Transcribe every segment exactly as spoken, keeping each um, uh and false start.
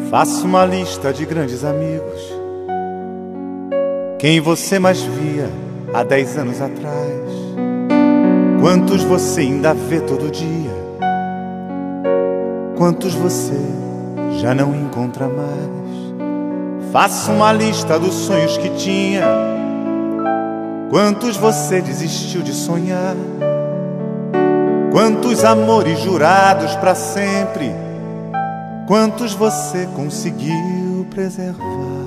Faça uma lista de grandes amigos, quem você mais via há dez anos atrás. Quantos você ainda vê todo dia, quantos você já não encontra mais. Faça uma lista dos sonhos que tinha, quantos você desistiu de sonhar. Quantos amores jurados pra sempre, quantos você conseguiu preservar.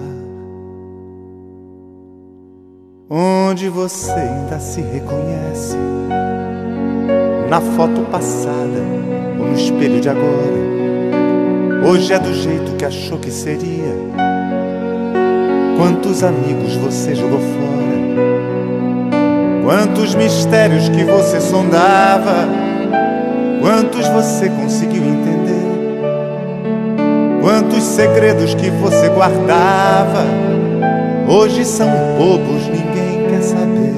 Onde você ainda se reconhece, na foto passada ou no espelho de agora. Hoje é do jeito que achou que seria. Quantos amigos você jogou fora, quantos mistérios que você sondava, quantos você conseguiu entender, quantos segredos que você guardava, hoje são bobos, ninguém quer saber.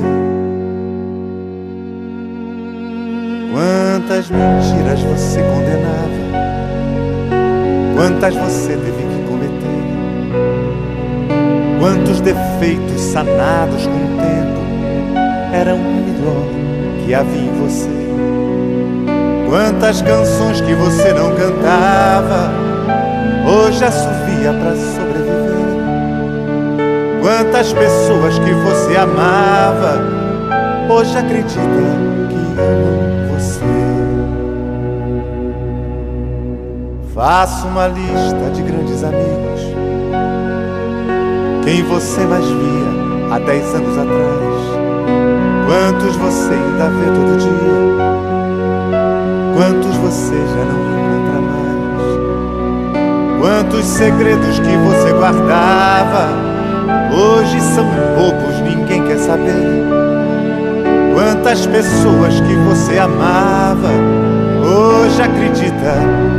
Quantas mentiras você condenava, quantas você teve que cometer, quantos defeitos sanados com o tempo eram o melhor que havia em você. Quantas canções que você não cantava, hoje assovia pra sobreviver. Quantas pessoas que você amava, hoje acredita que amam você. Faça uma lista de grandes amigos, quem você mais via há dez anos atrás. Quantos você ainda vê todo dia, quantos você já não encontra mais. Quantos segredos que você guardava, hoje são bobos, ninguém quer saber. Quantas pessoas que você amava, hoje acredita